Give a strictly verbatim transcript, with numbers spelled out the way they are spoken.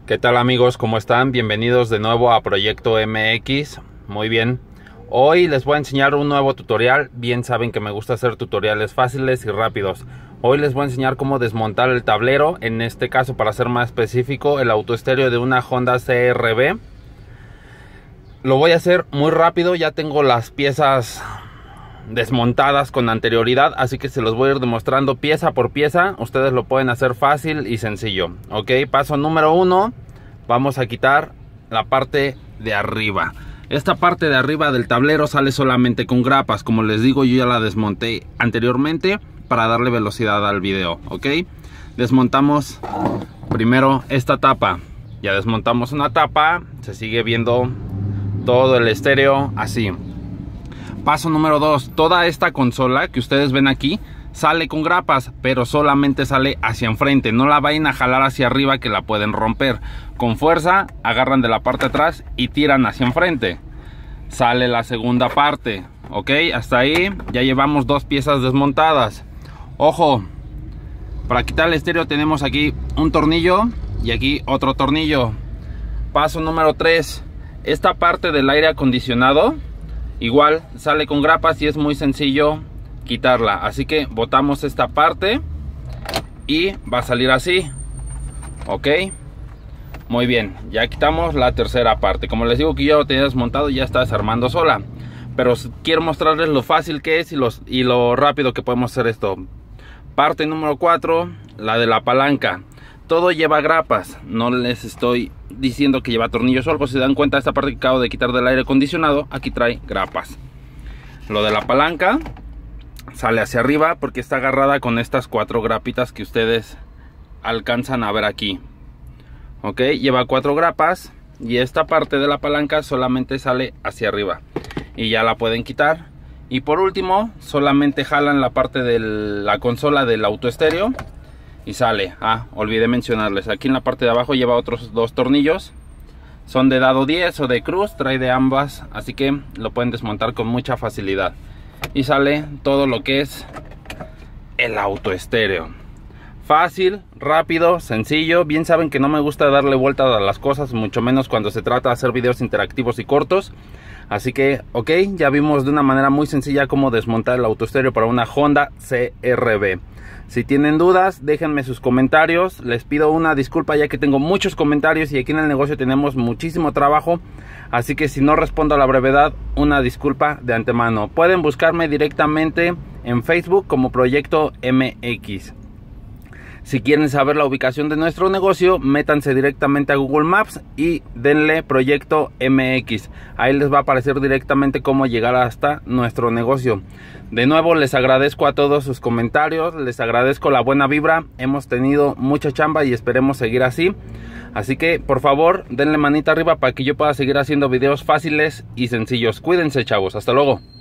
¿Qué tal amigos? ¿Cómo están? Bienvenidos de nuevo a Proyecto M X. Muy bien. Hoy les voy a enseñar un nuevo tutorial. Bien saben que me gusta hacer tutoriales fáciles y rápidos. Hoy les voy a enseñar cómo desmontar el tablero. En este caso, para ser más específico, el autoestéreo de una Honda C R V. Lo voy a hacer muy rápido. Ya tengo las piezas desmontadas con anterioridad, así que se los voy a ir demostrando pieza por pieza. Ustedes lo pueden hacer fácil y sencillo. Ok, paso número uno, vamos a quitar la parte de arriba. Esta parte de arriba del tablero sale solamente con grapas. Como les digo, yo ya la desmonté anteriormente para darle velocidad al video. Ok, desmontamos primero esta tapa. Ya desmontamos una tapa, se sigue viendo todo el estéreo así. Paso número dos, toda esta consola que ustedes ven aquí sale con grapas, pero solamente sale hacia enfrente. No la vayan a jalar hacia arriba, que la pueden romper. Con fuerza agarran de la parte de atrás y tiran hacia enfrente. Sale la segunda parte. Ok, hasta ahí ya llevamos dos piezas desmontadas. Ojo, para quitar el estéreo tenemos aquí un tornillo y aquí otro tornillo. Paso número tres, esta parte del aire acondicionado igual sale con grapas y es muy sencillo quitarla. Así que botamos esta parte y va a salir así. Ok, muy bien, ya quitamos la tercera parte. Como les digo que yo lo tenía desmontado, ya está desarmando sola, pero quiero mostrarles lo fácil que es y, los, y lo rápido que podemos hacer esto. Parte número cuatro, la de la palanca. Todo lleva grapas, no les estoy diciendo que lleva tornillos o algo. Si se dan cuenta, esta parte que acabo de quitar del aire acondicionado, aquí trae grapas. Lo de la palanca sale hacia arriba porque está agarrada con estas cuatro grapitas que ustedes alcanzan a ver aquí. Ok, lleva cuatro grapas y esta parte de la palanca solamente sale hacia arriba y ya la pueden quitar. Y por último, solamente jalan la parte de la consola del autoestéreo y sale. Ah, olvidé mencionarles, aquí en la parte de abajo lleva otros dos tornillos. Son de dado diez o de cruz, trae de ambas, así que lo pueden desmontar con mucha facilidad. Y sale todo lo que es el autoestéreo. Fácil, rápido, sencillo. Bien saben que no me gusta darle vuelta a las cosas, mucho menos cuando se trata de hacer videos interactivos y cortos. Así que, ok, ya vimos de una manera muy sencilla cómo desmontar el autoestéreo para una Honda C R V. Si tienen dudas, déjenme sus comentarios. Les pido una disculpa ya que tengo muchos comentarios y aquí en el negocio tenemos muchísimo trabajo. Así que si no respondo a la brevedad, una disculpa de antemano. Pueden buscarme directamente en Facebook como Proyecto M X. Si quieren saber la ubicación de nuestro negocio, métanse directamente a Google Maps y denle Proyecto M X. Ahí les va a aparecer directamente cómo llegar hasta nuestro negocio. De nuevo les agradezco a todos sus comentarios, les agradezco la buena vibra. Hemos tenido mucha chamba y esperemos seguir así. Así que por favor denle manita arriba para que yo pueda seguir haciendo videos fáciles y sencillos. Cuídense, chavos, hasta luego.